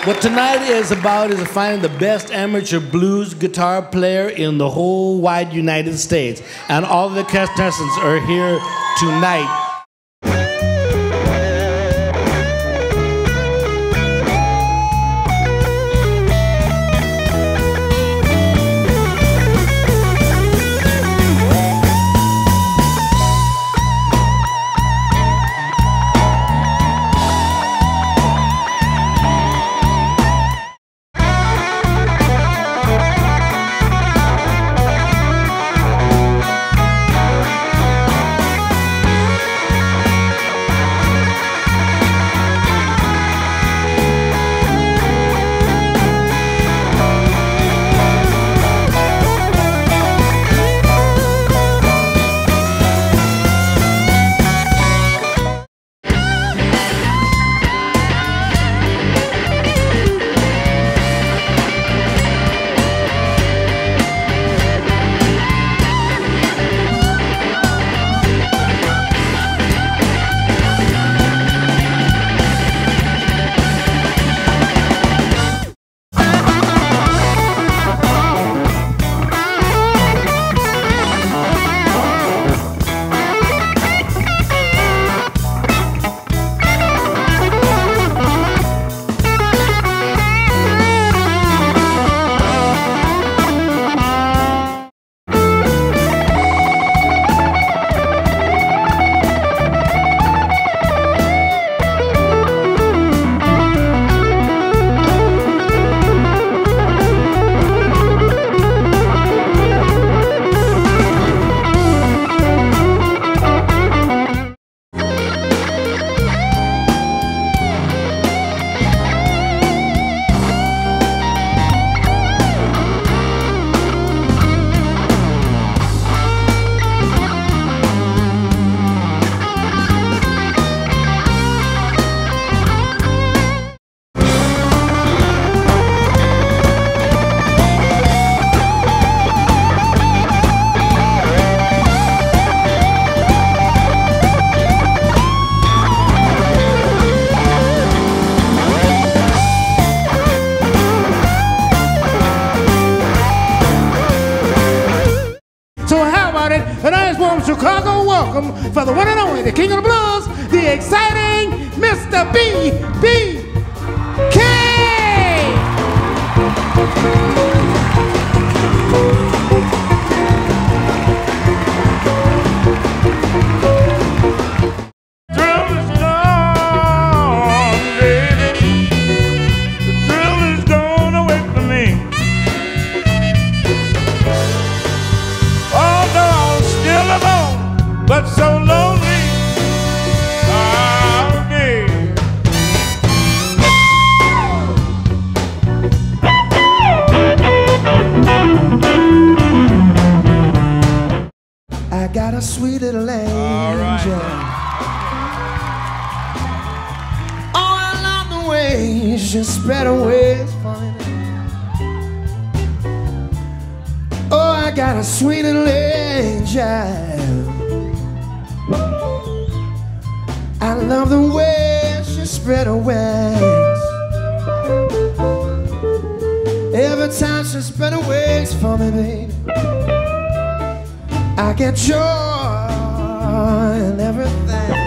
What tonight is about is finding the best amateur blues guitar player in the whole wide United States. And all the contestants are here tonight. A nice warm Chicago welcome for the one and only, the king of the blues, the exciting Mr. B.B.K. But so lonely I'll be. I got a sweet little angel. All right. Oh, I love the way she spread her wings for me. Oh, I got a sweet little angel. I love the way she spread her wings. Every time she spread her wings for me, baby, I get joy in everything.